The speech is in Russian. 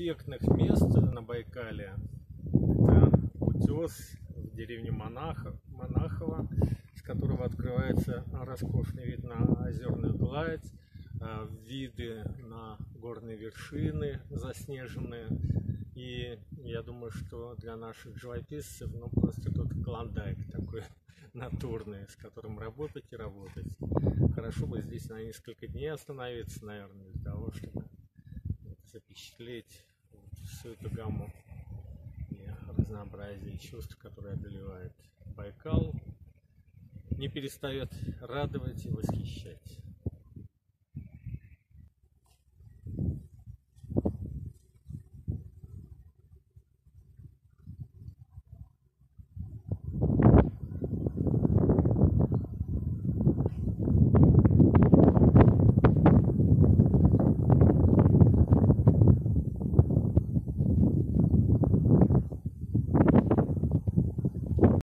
эффектных мест на Байкале это утес в деревне Монахово, с которого открывается роскошный вид на озерную гладь, виды на горные вершины заснеженные. И я думаю, что для наших живописцев, ну, просто тут клондайк такой натурный, с которым работать и работать. Хорошо бы здесь на несколько дней остановиться, наверное, для того, чтобы запечатлеть всю эту гамму и разнообразие чувств, которые одолевает Байкал, не перестает радовать и восхищать.